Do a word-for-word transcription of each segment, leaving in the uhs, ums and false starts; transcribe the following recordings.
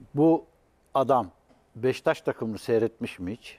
Bu adam Beşiktaş takımını seyretmiş mi hiç?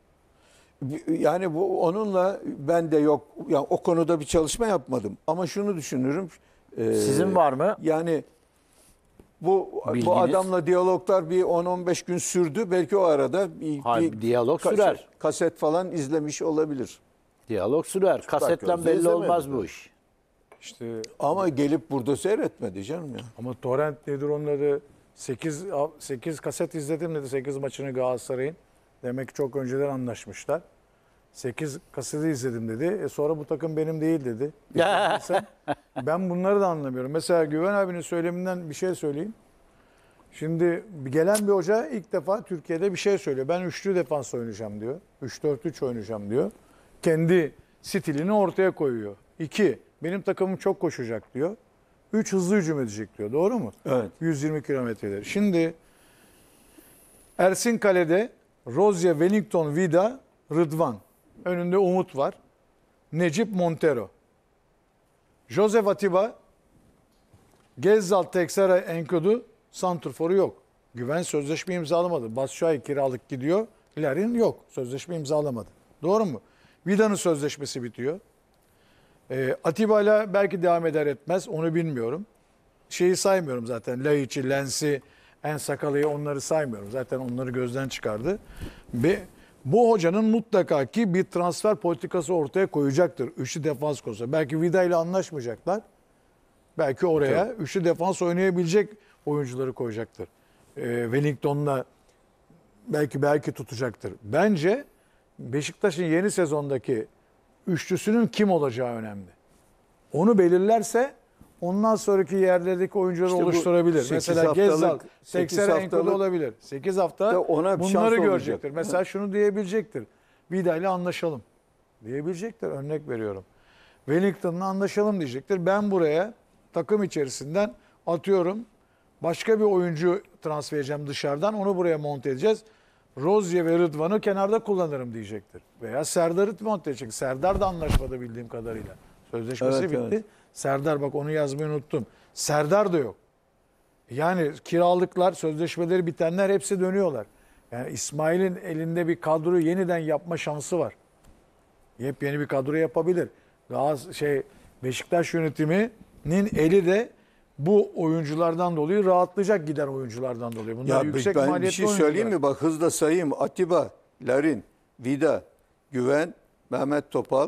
Yani bu onunla ben de yok. Yani o konuda bir çalışma yapmadım. Ama şunu düşünürüm. e, Sizin var mı? Yani bu Bilginiz? bu adamla diyaloglar bir on on beş gün sürdü. Belki o arada bir, Hayır, bir diyalog kaset, sürer. kaset falan izlemiş olabilir. Diyalog sürer. Kasetten gözle belli izlemedi olmaz de. bu iş. İşte Ama gelip burada seyretmedi canım ya. ama torrent nedir onları sekiz sekiz kaset izledim dedi sekiz maçını Galatasaray'ın. Demek ki çok önceden anlaşmışlar. sekiz kaseti izledim dedi. E sonra bu takım benim değil dedi. Sen, ben bunları da anlamıyorum. Mesela Güven abinin söyleminden bir şey söyleyeyim. Şimdi gelen bir hoca ilk defa Türkiye'de bir şey söylüyor. Ben üçlü defans oynayacağım diyor. üç dört üç oynayacağım diyor. Kendi stilini ortaya koyuyor. İki, benim takımım çok koşacak diyor. Üç, hızlı hücum edecek diyor. Doğru mu? Evet. yüz yirmi kilometreleri. Şimdi Ersin Kale'de Rozya, Wellington, Vida, Rıdvan. Önünde Umut var. Necip Montero. Josef Atiba, Gezzal, Texera, Enkudu, santrforu yok. Güven sözleşme imzalamadı. Batshuayi kiralık gidiyor. Larin yok. Sözleşme imzalamadı. Doğru mu? Vida'nın sözleşmesi bitiyor. Ee, Atiba'yla belki devam eder etmez. Onu bilmiyorum. Şeyi saymıyorum zaten. Laiç'i, Lens'i, Ensakalı'yı onları saymıyorum. Zaten onları gözden çıkardı. Ve bu hocanın mutlaka ki bir transfer politikası ortaya koyacaktır. Üçlü defans konusu. Belki Vida ile anlaşmayacaklar. Belki oraya evet. üçlü defans oynayabilecek oyuncuları koyacaktır. Ee, Wellington'la belki belki tutacaktır. Bence Beşiktaş'ın yeni sezondaki üçlüsünün kim olacağı önemli. Onu belirlerse ondan sonraki yerlerdeki oyuncuları İşte oluşturabilir. Mesela Gezzal, Texera, Enkudu olabilir. sekiz hafta ona bunları görecektir. olacak. Mesela evet. şunu diyebilecektir. Vida ile anlaşalım diyebilecektir. Örnek veriyorum. Wellington'la anlaşalım diyecektir. Ben buraya takım içerisinden atıyorum başka bir oyuncu transfer edeceğim dışarıdan. Onu buraya monte edeceğiz. Rozya ve Rıdvan'ı kenarda kullanırım diyecektir. Veya Serdar'ı monte edecek. Serdar da anlaşmadı bildiğim kadarıyla. Sözleşmesi Evet, bitti. evet. Serdar bak onu yazmayı unuttum. Serdar da yok. Yani kiralıklar, sözleşmeleri bitenler hepsi dönüyorlar. Yani İsmail'in elinde bir kadro yeniden yapma şansı var. Yepyeni bir kadro yapabilir. Galatasaray şey Beşiktaş yönetiminin eli de bu oyunculardan dolayı rahatlayacak giden oyunculardan dolayı. Bunlar Ya yüksek ben bir maliyetli şey oyuncular. söyleyeyim mi? Bak hızla sayayım. Atiba, Larin, Vida, Güven, Mehmet Topal,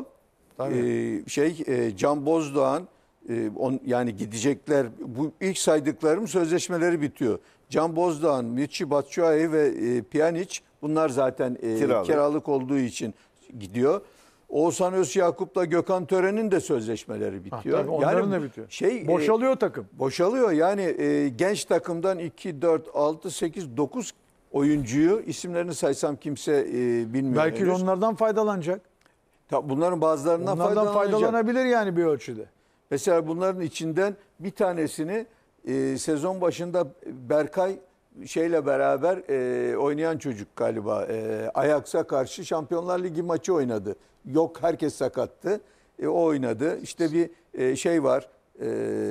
e, şey e, Can Bozdoğan, e, on, yani gidecekler. Bu ilk saydıklarım sözleşmeleri bitiyor. Can Bozdoğan, Michy Batshuayi ve e, Pjanic bunlar zaten e, Kiralık. kiralık olduğu için gidiyor. Oğuzhan Özyakup'la Gökhan Tören'in de sözleşmeleri bitiyor. Ha, tabii onların yani da bitiyor. Şey, Boşalıyor e, takım. Boşalıyor. Yani e, genç takımdan iki, dört, altı, sekiz, dokuz oyuncuyu isimlerini saysam kimse e, bilmiyor. Belki henüz. onlardan faydalanacak. Ta, bunların bazılarından Onlardan faydalanacak. faydalanabilir yani bir ölçüde. Mesela bunların içinden bir tanesini e, sezon başında Berkay şeyle beraber e, oynayan çocuk galiba. E, Ajax'a karşı Şampiyonlar Ligi maçı oynadı. Yok herkes sakattı. E, o oynadı. İşte bir e, şey var. E,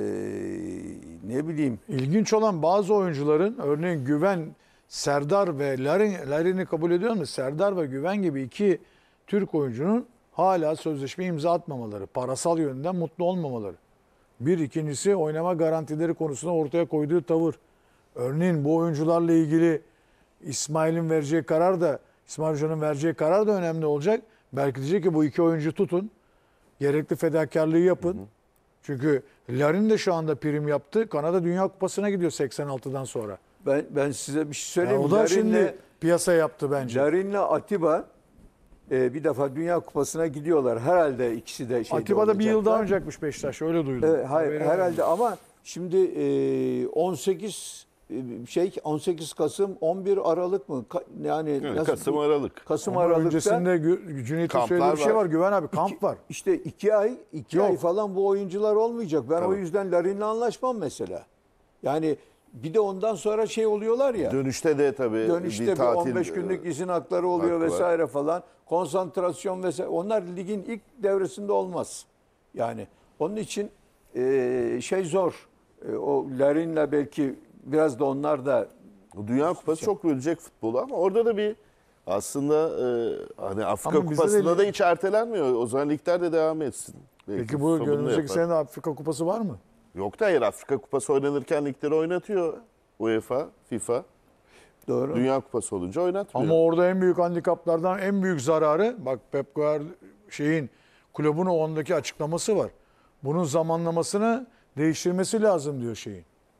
ne bileyim. İlginç olan bazı oyuncuların örneğin Güven, Serdar ve Larin, Larin'i kabul ediyor mu? Serdar ve Güven gibi iki Türk oyuncunun hala sözleşme imza atmamaları, parasal yönden mutlu olmamaları. Bir, ikincisi oynama garantileri konusunda ortaya koyduğu tavır. Örneğin bu oyuncularla ilgili İsmail'in vereceği karar da, İsmail Hoca'nın vereceği karar da önemli olacak. Belki diyecek ki bu iki oyuncu tutun, gerekli fedakarlığı yapın. Hı hı. Çünkü Larin de şu anda prim yaptı. Kanada Dünya Kupası'na gidiyor seksen altıdan sonra. Ben ben size bir şey söyleyeyim. Yani o da Larin'le, şimdi piyasa yaptı bence. Larin'le Atiba e, bir defa Dünya Kupası'na gidiyorlar. Herhalde ikisi de şeyde Atiba da bir yıl daha olacaklar. oynayacakmış Beşiktaş. Öyle duydum. E, hayır, Haberi herhalde var. ama şimdi e, on sekiz e, şey on sekiz Kasım on bir Aralık mı? Ka, yani Evet, nasıl, Kasım Aralık. Kasım Ama Aralık'ta öncesinde Gü- Cüneyt'in kamplar söylediği bir şey var. var. Güven abi kamp iki, var. İşte iki ay iki Yok. ay falan bu oyuncular olmayacak. Ben Tabii. o yüzden Larin'le anlaşmam mesela. Yani bir de ondan sonra şey oluyorlar ya. Dönüşte de tabii Dönüşte bir bir tatil on beş günlük izin hakları oluyor hakkı var. vesaire falan. Konsantrasyon vesaire. Onlar ligin ilk devresinde olmaz. Yani onun için e, şey zor. E, o Larin'le belki biraz da onlar da O Dünya Kupası çok bölecek futbolu ama orada da bir aslında e, hani Afrika Ama bizde Kupası'nda de- da hiç ertelenmiyor. O zaman ligler de devam etsin. Belki Peki bu sonunda önümüzdeki yapar. sene de Afrika Kupası var mı? Yok da hayır, Afrika Kupası oynanırken ligleri oynatıyor UEFA, FIFA. Doğru. Dünya Kupası olunca oynatmıyor. Ama orada en büyük handikaplardan en büyük zararı, bak Pep Guardiola şeyin kulübün o ondaki açıklaması var. Bunun zamanlamasını değiştirmesi lazım diyor şeyin.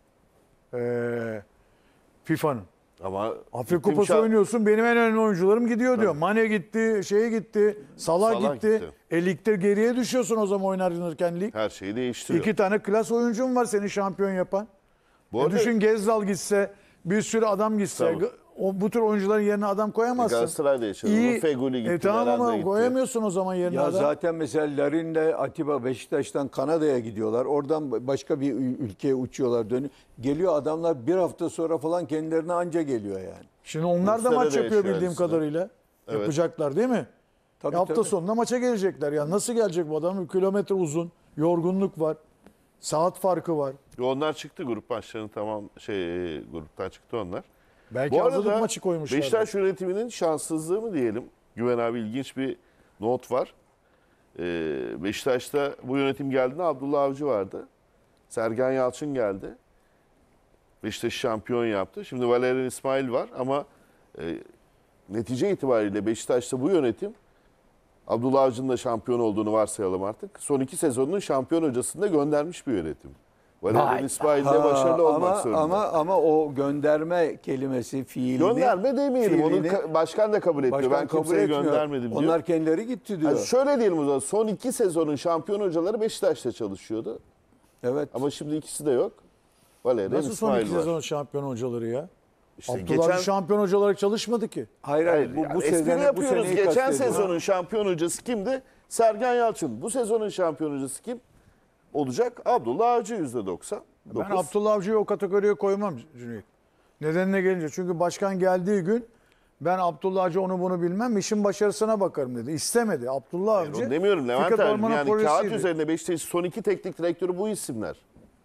Ee, FIFA'nın. Ama Afrika gittim Kupası şa- oynuyorsun, benim en önemli oyuncularım gidiyor diyor. Mane gitti, şeye gitti, Salah, Salah gitti. gitti. E ligde geriye düşüyorsun o zaman oynarken lig. Her şeyi değiştiriyor. İki tane klas oyuncun var seni şampiyon yapan. Bu E arada düşün Gezzal gitse, bir sürü adam gitse, Tabii. g- o, bu tür oyuncuların yerine adam koyamazsın. Galatasaray'da yaşadı. İyi. Feguli gitti. E tamam Belhanda ama gitti. koyamıyorsun o zaman yerine Ya adam. zaten mesela Larin'le Atiba Beşiktaş'tan Kanada'ya gidiyorlar. Oradan başka bir ül- ülkeye uçuyorlar, dönüyor. Geliyor adamlar bir hafta sonra falan kendilerine anca geliyor yani. Şimdi onlar da Bursa'da maç da yapıyor yaşıyor bildiğim aslında. kadarıyla. Evet. Yapacaklar değil mi? Tabii, E hafta tabii. sonunda maça gelecekler. Ya nasıl gelecek bu adam? Bir kilometre uzun, yorgunluk var. Saat farkı var. Onlar çıktı grup maçlarını tamam şey e, gruptan çıktı onlar. Belki Bu hazırlık arada maçı koymuşlar. Beşiktaş yönetiminin şanssızlığı mı diyelim? Güven abi ilginç bir not var. Ee, Beşiktaş'ta bu yönetim geldiğinde Abdullah Avcı vardı. Sergen Yalçın geldi. Beşiktaş şampiyon yaptı. Şimdi Valerian İsmail var ama e, netice itibariyle Beşiktaş'ta bu yönetim Abdullah Avcı'nın da şampiyon olduğunu varsayalım artık. Son iki sezonun şampiyon hocasını da göndermiş bir yönetim. Valerian Vay. İsmail de Ha, başarılı olmak ama, zorunda. ama ama o gönderme kelimesi fiilini Gönderme demeyelim. Onu fiilini ka- başkan da kabul etmiyor. başkan Ben kabul kimseye etmiyor. göndermedim diyor. Onlar kendileri gitti diyor. Yani şöyle diyelim o zaman. Son iki sezonun şampiyon hocaları Beşiktaş'ta çalışıyordu. Evet. Ama şimdi ikisi de yok. Valerian Nasıl son İsmail iki var. sezon şampiyon hocaları ya? İşte Abdullah geçen, Avcı şampiyon hoca olarak çalışmadı ki. Hayır hayır, hayır bu, yani bu espri sezonu bu yapıyoruz. seneyi Geçen kastediyorum. sezonun şampiyon hocası kimdi? Sergen Yalçın. Bu sezonun şampiyon hocası kim? Olacak Abdullah Avcı yüzde doksan. Ben Abdullah Avcı'yı o kategoriye koymam Cüneyt. Nedenine gelince. Çünkü başkan geldiği gün ben Abdullah Avcı onu bunu bilmem, işin başarısına bakarım dedi. İstemedi. Abdullah Avcı. Onu demiyorum Levent Fikret abi. Orman'ın Yani kağıt projesiydi. üzerinde Beşiktaş'ın son iki teknik direktörü bu isimler.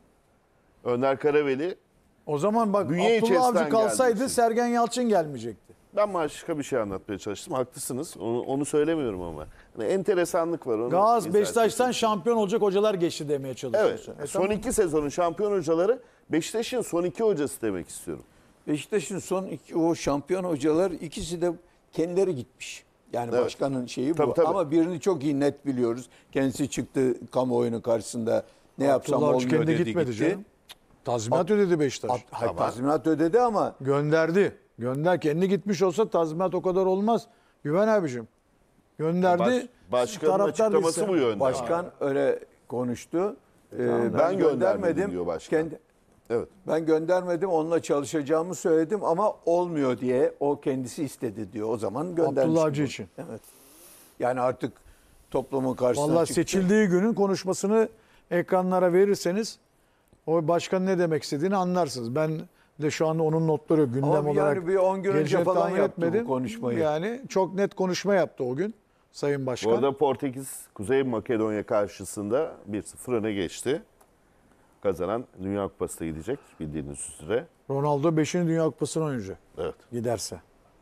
Önder Karaveli. O zaman bak Bünye Abdullah içerisinden Avcı kalsaydı geldi. Sergen Yalçın gelmeyecekti. Ben başka bir şey anlatmaya çalıştım. Haklısınız. Onu, onu söylemiyorum ama. Hani enteresanlık var. Onu Gaz izah Beşiktaş'tan etmeye şampiyon olacak hocalar geçti demeye Evet. çalışıyorsun. E son tamam. iki sezonun şampiyon hocaları Beşiktaş'ın son iki hocası demek istiyorum. Beşiktaş'ın son iki o şampiyon hocalar ikisi de kendileri gitmiş. Yani Evet. başkanın şeyi bu. Tabii, tabii. Ama birini çok iyi net biliyoruz. Kendisi çıktı kamuoyunun karşısında ne yapsam Abdullah Avcı olmuyor kendi dedi gitmedi gitti. canım. Tazminat ödedi Beşiktaş. At- hayır, tazminat ödedi ama Gönderdi. Gönder. Kendi gitmiş olsa tazminat o kadar olmaz. Güven abicim. Gönderdi. Baş, başkanın taraftar açıklaması liste. bu yönde. başkan öyle konuştu. Ee, ben, ben göndermedim göndermedim diyor başkan. Kendi, Evet. ben göndermedim. Onunla çalışacağımı söyledim ama olmuyor diye o kendisi istedi diyor. O zaman göndermiş. Abdullah Avcı gibi. için. Evet. Yani artık toplumun karşısına Vallahi çıktı. seçildiği günün konuşmasını ekranlara verirseniz o başkan ne demek istediğini anlarsınız. Ben de şu anda onun notları gündem Ama yani olarak bir on gün önce geleceğini falan tahmin yaptı bu etmedim. konuşmayı. Yani çok net konuşma yaptı o gün Sayın Bu Başkan. arada Portekiz Kuzey Makedonya karşısında bir sıfır öne geçti. Kazanan Dünya Kupası'na gidecek bildiğiniz üzere. Ronaldo beşinci Dünya Kupası'nı oynayacak Evet. giderse.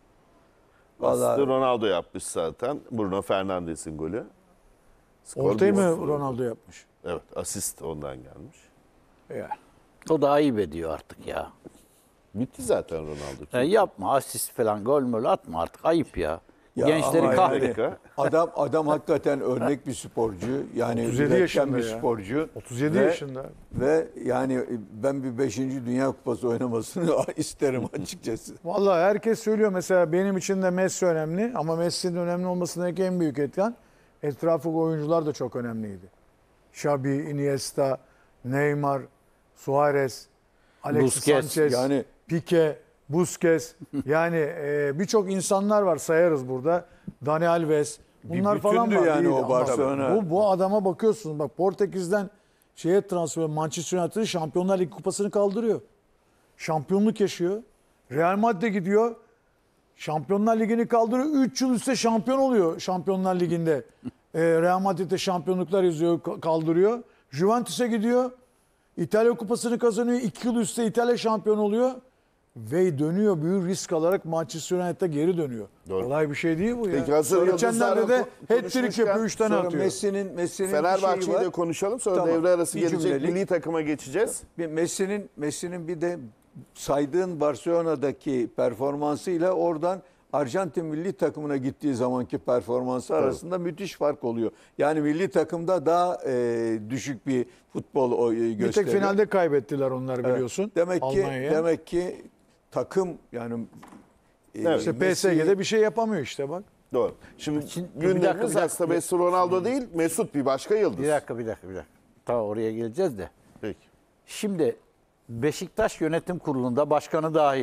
Vallahi- Aslında Ronaldo yapmış zaten. Bruno Fernandes'in golü. Skor Ortayı bir mı sıfır. Ronaldo yapmış? Evet, asist ondan gelmiş. Yani. O da ayıp ediyor artık ya. Bitti zaten Ronaldo. Ya yapma asist falan gol mü atma artık ayıp ya. Ya Gençleri ama kahret. Harika. Adam adam hakikaten örnek bir sporcu. Yani otuz yedi üretken yaşında bir ya. sporcu. otuz yedi Ve- yaşında. Ve yani ben bir beşinci Dünya Kupası oynamasını isterim açıkçası. Vallahi herkes söylüyor mesela benim için de Messi önemli ama Messi'nin önemli olmasındaki en büyük etken etrafı oyuncular da çok önemliydi. Xabi, Iniesta, Neymar, Suarez, Alexis Busquets, Sanchez, yani- Pique, Busquets yani e, birçok insanlar var sayarız burada. Dani Alves. Bunlar Bir falan bütündü var. yani değil o ama Barcelona. Bu, bu adama bakıyorsunuz bak Portekiz'den şeye transfer Manchester United'ın Şampiyonlar Ligi kupasını kaldırıyor. Şampiyonluk yaşıyor. Real Madrid'e gidiyor. Şampiyonlar Ligi'ni kaldırıyor. üç yıl üstte şampiyon oluyor Şampiyonlar Ligi'nde. Ee, Real Madrid'de şampiyonluklar yazıyor, ka- kaldırıyor. Juventus'e gidiyor. İtalya Kupası'nı kazanıyor. iki yıl üstte İtalya şampiyon oluyor. Vey dönüyor, büyük risk alarak Manchester United'a geri dönüyor. Doğru. Kolay bir şey değil bu ya. Peki, hazır Geçenlerde de yıldızlarla ko- hat-trick konuşmuşken yapıyor, üç tane Sonra atıyor. Messi'nin Messi'nin bir şeyi Fenerbahçe'yi var. de konuşalım. Sonra Tamam, devre arası bir gelecek cümlelik. milli takıma geçeceğiz. Bir Messi'nin Messi'nin bir de saydığın Barcelona'daki performansıyla oradan Arjantin milli takımına gittiği zamanki performansı arasında müthiş fark oluyor. Yani milli takımda daha e, düşük bir futbol o, e, Bir gösteriyor. tek finalde kaybettiler onlar Evet. biliyorsun. Demek ki Almanya'ya. demek ki takım yani e, Evet. İşte P S Messi'yi- G'de bir şey yapamıyor işte bak. Doğru. Şimdi, Şimdi bir dakika, gündemimiz bir dakika. aslında Messi Ronaldo değil, Mesut bir başka yıldız. Bir dakika bir dakika bir dakika. Tamam oraya geleceğiz de. Peki. Şimdi Beşiktaş Yönetim Kurulu'nda başkanı dahil.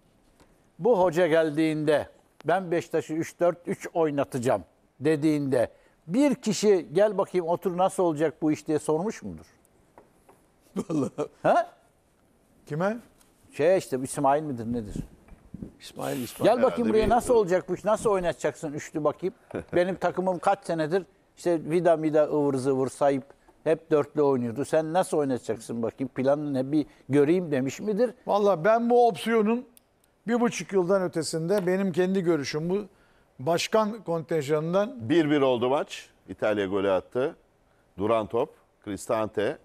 Bu hoca geldiğinde ben Beşiktaş'ı üç dört üç oynatacağım dediğinde bir kişi gel bakayım otur nasıl olacak bu iş diye sormuş mudur? Vallahi Ha? Kime? Şey işte İsmail midir nedir? İsmail İsmail. Gel bakayım Herhalde buraya bir- nasıl olacak bu iş? Nasıl oynatacaksın üçlü bakayım? Benim takımım kaç senedir işte vida mida ıvır zıvır sayıp hep dörtlü oynuyordu. Sen nasıl oynatacaksın bakayım? Planın ne bir göreyim demiş midir? Valla ben bu opsiyonun bir buçuk yıldan ötesinde benim kendi görüşüm bu. Başkan kontenjanından bir bir oldu maç. İtalya golü attı. Duran top. Cristante.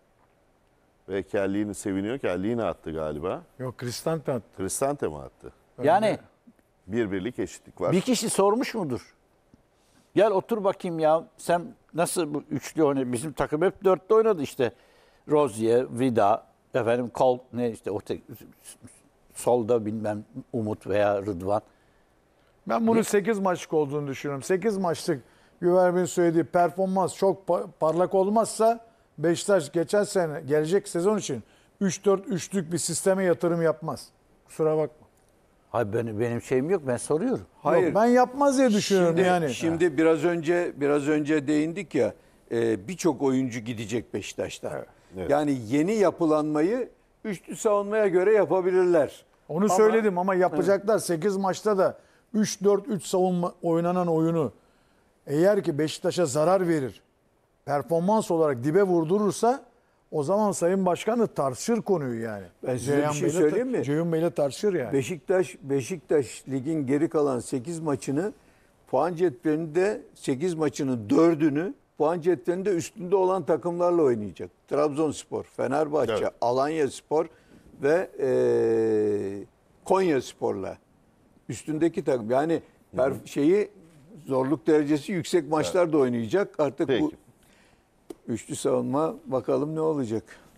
Ve Kelly'ni seviniyor. Kelly'ni attı galiba. yok Cristante attı. Cristante mi attı? Yani Bir birlik eşitlik var. bir kişi sormuş mudur? Gel otur bakayım ya sen nasıl bu üçlü oynadı? Bizim takım hep dörtlü oynadı işte. Rozier, Vida, efendim Kol ne işte o tek, solda bilmem Umut veya Rıdvan. Ben bunu sekiz maçlık olduğunu düşünüyorum. sekiz maçlık Güver Bey'in söylediği performans çok pa- parlak olmazsa Beşiktaş geçen sene gelecek sezon için üç dört üçlük bir sisteme yatırım yapmaz. Kusura bakma. Hayır benim, benim şeyim yok ben soruyorum. Hayır. Yok, ben yapmaz diye düşünüyorum Şimdi, yani. şimdi biraz önce biraz önce değindik ya e, birçok oyuncu gidecek Beşiktaş'tan. Evet. Yani yeni yapılanmayı üçlü savunmaya göre yapabilirler. Onu Ama- söyledim ama yapacaklar sekiz maçta da üç dört üç savunma oynanan oyunu eğer ki Beşiktaş'a zarar verir, performans olarak dibe vurdurursa o zaman Sayın Başkan da tartışır konuyu yani. Ben size bir Ceyhan şey Bey'le ta- söyleyeyim mi? Ceyhun Bey'le tartışır yani. Beşiktaş Beşiktaş ligin geri kalan sekiz maçını puan cetvelinde sekiz maçının dördünü puan cetvelinde üstünde olan takımlarla oynayacak. Trabzonspor, Fenerbahçe, Evet. Alanyaspor ve eee Konyaspor'la üstündeki takım. Yani per- şeyi zorluk derecesi yüksek maçlar da oynayacak. Artık bu Peki. üçlü savunma bakalım ne olacak.